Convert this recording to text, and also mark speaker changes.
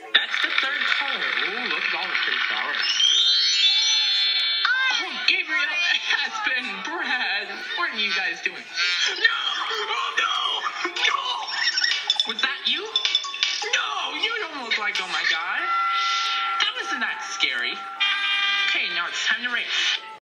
Speaker 1: That's the third color. Ooh, look at all the pretty flowers. Oh, Gabriel, Aspen, Brad, what are you guys doing? No! Oh, no! No! Was that you? No, you don't look like Oh My God. That wasn't that scary. Okay, now it's time to race.